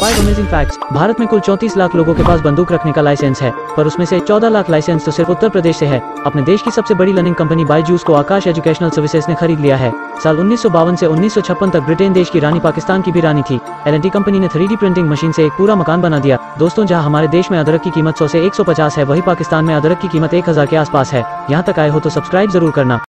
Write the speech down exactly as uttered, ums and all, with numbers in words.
Five amazing facts. Bharat में कुल चौंतीस लाख लोगों के पास बंदूक रखने का लाइसेंस है, पर उसमें से चौदह लाख लाइसेंस तो सिर्फ उत्तर प्रदेश से है। अपने देश की सबसे बड़ी लर्निंग कंपनी बायजूस को आकाश एजुकेशनल सर्विसेज ने खरीद लिया है। साल उन्नीस सौ बावन से उन्नीस सौ छप्पन तक ब्रिटेन देश की रानी पाकिस्तान की भी रानी थी। एल एंड टी कंपनी ने थ्री डी प्रिंटिंग मशीन से एक पूरा मकान बना दिया। दोस्तों, जहां हमारे देश में अदरक की कीमत सौ से एक सौ पचास है, वही पाकिस्तान में अदरक की कीमत एक हजार के आसपास है। यहाँ तक आए हो तो सब्सक्राइब जरूर करना।